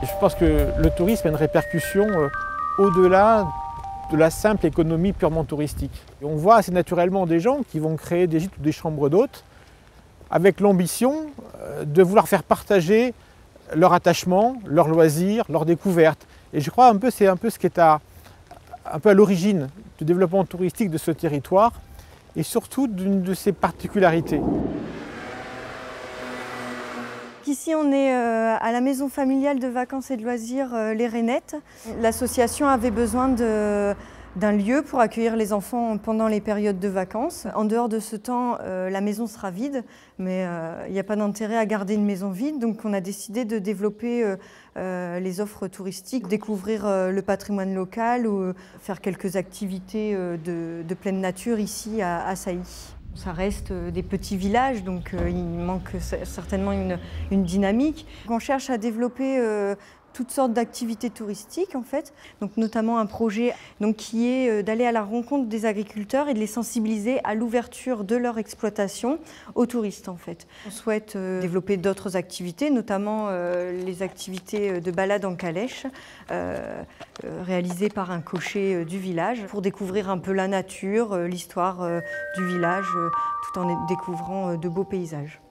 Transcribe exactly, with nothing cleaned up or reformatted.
Je pense que le tourisme a une répercussion euh, au-delà de la simple économie purement touristique. Et on voit assez naturellement des gens qui vont créer des gîtes ou des chambres d'hôtes avec l'ambition euh, de vouloir faire partager leur attachement, leurs loisirs, leurs découvertes. Et je crois un peu c'est un peu ce qui est à, un peu à l'origine du développement touristique de ce territoire et surtout d'une de ses particularités. Ici, on est à la maison familiale de vacances et de loisirs Les Rainettes. L'association avait besoin de, d'un lieu pour accueillir les enfants pendant les périodes de vacances. En dehors de ce temps, la maison sera vide, mais il n'y a pas d'intérêt à garder une maison vide. Donc on a décidé de développer les offres touristiques, découvrir le patrimoine local ou faire quelques activités de, de pleine nature ici à, à Sailly. Ça reste des petits villages, donc euh, il manque certainement une, une dynamique. On cherche à développer euh, toutes sortes d'activités touristiques, en fait, donc notamment un projet donc, qui est d'aller à la rencontre des agriculteurs et de les sensibiliser à l'ouverture de leur exploitation aux touristes, en fait. On souhaite euh, développer d'autres activités, notamment euh, les activités de balade en calèche, euh, euh, réalisées par un cocher euh, du village, pour découvrir un peu la nature, euh, l'histoire euh, du village, euh, tout en découvrant euh, de beaux paysages.